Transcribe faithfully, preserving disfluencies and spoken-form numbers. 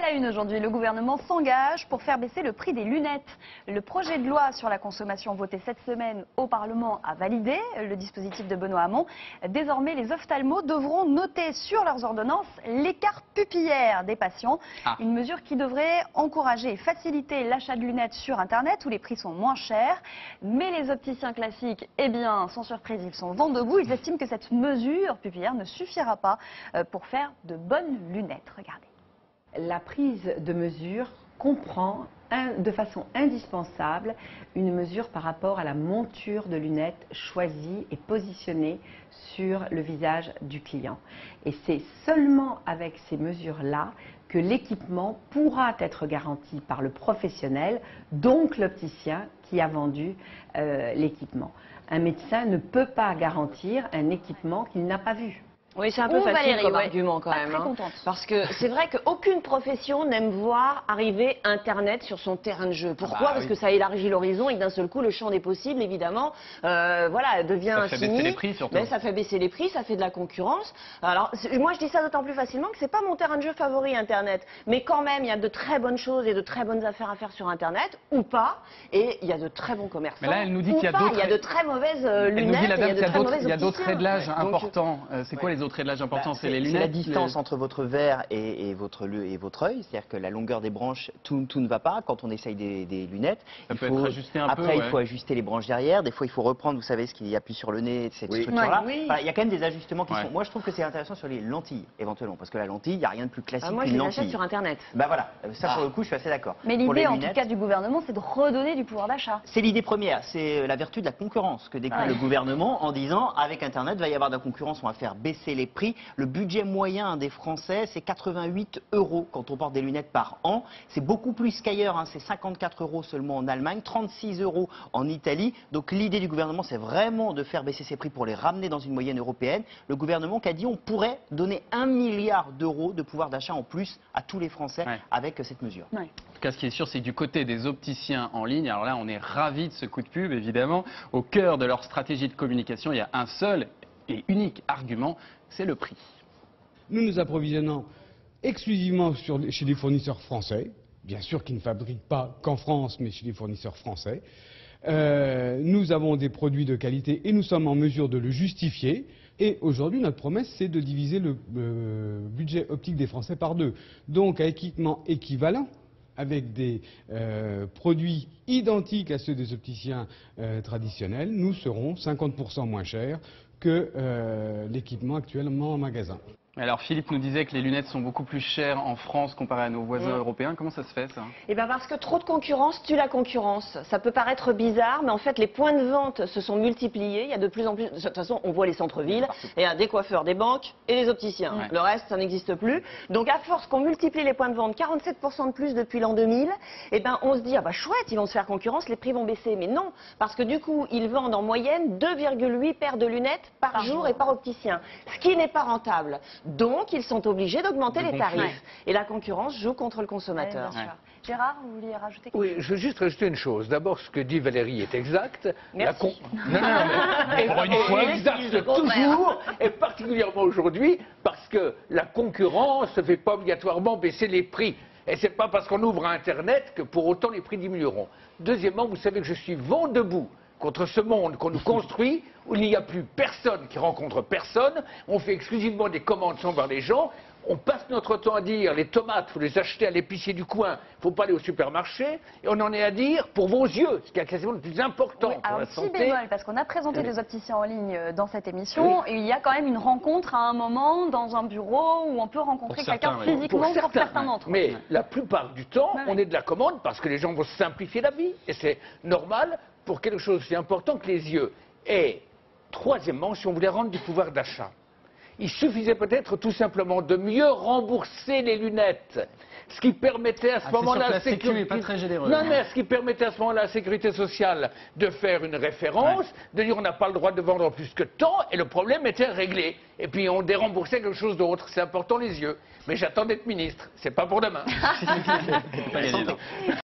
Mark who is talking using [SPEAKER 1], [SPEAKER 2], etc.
[SPEAKER 1] la une aujourd'hui, le gouvernement s'engage pour faire baisser le prix des lunettes. Le projet de loi sur la consommation voté cette semaine au Parlement a validé le dispositif de Benoît Hamon. Désormais, les ophtalmos devront noter sur leurs ordonnances l'écart pupillaire des patients. Ah. Une mesure qui devrait encourager et faciliter l'achat de lunettes sur Internet où les prix sont moins chers. Mais les opticiens classiques, eh bien, sans surprise, ils sont vent debout. Ils estiment que cette mesure pupillaire ne suffira pas pour faire de bonnes lunettes. Regardez.
[SPEAKER 2] La prise de mesure comprend un, de façon indispensable une mesure par rapport à la monture de lunettes choisie et positionnée sur le visage du client. Et c'est seulement avec ces mesures-là que l'équipement pourra être garanti par le professionnel, donc l'opticien qui a vendu euh, l'équipement. Un médecin ne peut pas garantir un équipement qu'il n'a pas vu.
[SPEAKER 3] Oui, c'est un peu
[SPEAKER 1] Ou
[SPEAKER 3] facile
[SPEAKER 1] Valérie,
[SPEAKER 3] comme
[SPEAKER 1] ouais.
[SPEAKER 3] argument quand
[SPEAKER 1] Pas
[SPEAKER 3] même.
[SPEAKER 1] très
[SPEAKER 3] Hein,
[SPEAKER 1] contente.
[SPEAKER 3] parce que c'est vrai qu'aucune profession n'aime voir arriver Internet sur son terrain de jeu. Pourquoi? bah, Parce oui. que ça élargit l'horizon et que d'un seul coup, le champ des possibles, évidemment, euh, voilà, devient infini.
[SPEAKER 4] Ça fait baisser les prix surtout.
[SPEAKER 3] Mais ça fait baisser les prix, ça fait de la concurrence. Alors, moi, je dis ça d'autant plus facilement que c'est pas mon terrain de jeu favori, Internet. Mais quand même, il y a de très bonnes choses et de très bonnes affaires à faire sur Internet, ou pas. Et il y a de très bons commerçants.
[SPEAKER 4] Mais là, elle nous dit qu'il y a d'autres.
[SPEAKER 3] Il y a de très mauvaises euh, lunettes.
[SPEAKER 4] Elle nous dit, la dame,
[SPEAKER 3] et il y a de très mauvaises
[SPEAKER 4] il y a d'autres réglages
[SPEAKER 3] Donc,
[SPEAKER 4] importants. Euh, c'est quoi les autres réglages importants?
[SPEAKER 5] Bah,
[SPEAKER 4] C'est les lunettes.
[SPEAKER 5] C'est la distance
[SPEAKER 4] les...
[SPEAKER 5] entre votre verre et, et votre et votre œil, c'est-à-dire que la longueur des branches, tout, tout ne va pas quand on essaye des, des lunettes.
[SPEAKER 4] Ça
[SPEAKER 5] il
[SPEAKER 4] peut
[SPEAKER 5] faut,
[SPEAKER 4] être ajusté un
[SPEAKER 5] après,
[SPEAKER 4] peu.
[SPEAKER 5] il
[SPEAKER 4] ouais.
[SPEAKER 5] faut ajuster les branches derrière. Des fois, il faut reprendre, vous savez, ce qu'il appuie sur le nez, cette
[SPEAKER 4] oui.
[SPEAKER 5] structure-là.
[SPEAKER 3] Ouais, oui.
[SPEAKER 5] Enfin, il y a quand même des ajustements qui
[SPEAKER 4] ouais.
[SPEAKER 5] sont. Moi, je trouve que c'est intéressant sur les lentilles, éventuellement, parce que la lentille, il n'y a rien de plus classique
[SPEAKER 3] ah, moi,
[SPEAKER 5] qu'une
[SPEAKER 3] je les
[SPEAKER 5] lentille.
[SPEAKER 3] achète sur Internet.
[SPEAKER 5] Bah voilà, ça
[SPEAKER 3] ah.
[SPEAKER 5] pour le coup, je suis assez d'accord.
[SPEAKER 1] Mais l'idée, en tout cas, du gouvernement, c'est de redonner du pouvoir d'achat.
[SPEAKER 5] C'est l'idée première, c'est la vertu de la concurrence que décline
[SPEAKER 1] ah.
[SPEAKER 5] le gouvernement en disant, avec Internet, il va y avoir de la concurrence, on va faire baisser les prix. Le budget moyen des Français, c'est quatre-vingt-huit euros quand on porte des lunettes par an. C'est beaucoup plus qu'ailleurs, hein. C'est cinquante-quatre euros seulement en Allemagne, trente-six euros en Italie. Donc l'idée du gouvernement, c'est vraiment de faire baisser ces prix pour les ramener dans une moyenne européenne. Le gouvernement qui a dit on pourrait donner un milliard d'euros de pouvoir d'achat en plus à tous les Français ouais. avec cette mesure.
[SPEAKER 1] Ouais.
[SPEAKER 4] En tout cas, ce qui est sûr, c'est que du côté des opticiens en ligne, alors là, on est ravis de ce coup de pub, évidemment. Au cœur de leur stratégie de communication, il y a un seul et unique argument, c'est le prix.
[SPEAKER 6] Nous nous approvisionnons exclusivement sur, chez des fournisseurs français, bien sûr qui ne fabriquent pas qu'en France, mais chez des fournisseurs français. Euh, nous avons des produits de qualité et nous sommes en mesure de le justifier. Et aujourd'hui, notre promesse, c'est de diviser le euh, budget optique des Français par deux. Donc, à équipement équivalent, avec des euh, produits identiques à ceux des opticiens euh, traditionnels, nous serons cinquante pour cent moins chers que euh, l'équipement actuellement en magasin.
[SPEAKER 4] Alors Philippe nous disait que les lunettes sont beaucoup plus chères en France comparé à nos voisins mmh. européens. Comment ça se fait ça?
[SPEAKER 3] Eh bien parce que trop de concurrence tue la concurrence. Ça peut paraître bizarre, mais en fait les points de vente se sont multipliés. Il y a de plus en plus. De toute façon, on voit les centres-villes. Il y a des coiffeurs, des banques et les opticiens. Ouais. Le reste, ça n'existe plus. Donc à force qu'on multiplie les points de vente, quarante-sept pour cent de plus depuis l'an deux mille, eh ben on se dit ah bah chouette, ils vont se faire concurrence, les prix vont baisser. Mais non, parce que du coup, ils vendent en moyenne deux virgule huit paires de lunettes par, par jour, jour et par opticien, ce qui n'est pas rentable. Donc, ils sont obligés d'augmenter les tarifs. Ouais. Et la concurrence joue contre le consommateur.
[SPEAKER 1] Ouais, ouais. Gérard, vous vouliez rajouter quelque
[SPEAKER 7] Oui,
[SPEAKER 1] chose?
[SPEAKER 7] je veux juste rajouter une chose. D'abord, ce que dit Valérie est exact.
[SPEAKER 3] Merci.
[SPEAKER 7] La con... Non, non, non, mais
[SPEAKER 4] pour une fois,
[SPEAKER 7] exact toujours, et particulièrement aujourd'hui, parce que la concurrence ne fait pas obligatoirement baisser les prix. Et ce n'est pas parce qu'on ouvre Internet que pour autant les prix diminueront. Deuxièmement, vous savez que je suis vent debout contre ce monde qu'on nous construit, où il n'y a plus personne qui rencontre personne, on fait exclusivement des commandes sans voir les gens, on passe notre temps à dire les tomates, il faut les acheter à l'épicier du coin, il ne faut pas aller au supermarché, et on en est à dire pour vos yeux, ce qui est quasiment le plus important
[SPEAKER 1] oui,
[SPEAKER 7] pour
[SPEAKER 1] alors,
[SPEAKER 7] la
[SPEAKER 1] petit
[SPEAKER 7] santé.
[SPEAKER 1] bémol, parce qu'on a présenté oui. des opticiens en ligne dans cette émission, oui. et il y a quand même une rencontre à un moment dans un bureau où on peut rencontrer quelqu'un oui. physiquement pour, pour certains d'entre eux.
[SPEAKER 7] Mais la plupart du temps,
[SPEAKER 1] oui.
[SPEAKER 7] on est de la commande parce que les gens vont se simplifier la vie, et c'est normal pour quelque chose aussi important que les yeux. Et troisièmement, si on voulait rendre du pouvoir d'achat, il suffisait peut-être tout simplement de mieux rembourser les lunettes, ce qui permettait à ce
[SPEAKER 4] ah,
[SPEAKER 7] moment-là
[SPEAKER 4] la sécurité pas très généreuse.
[SPEAKER 7] Non, mais ce qui permettait à ce moment-là à la sécurité sociale de faire une référence, ouais. de dire on n'a pas le droit de vendre plus que tant, et le problème était réglé. Et puis on déremboursait quelque chose d'autre. C'est important les yeux. Mais j'attends d'être ministre. C'est pas pour demain.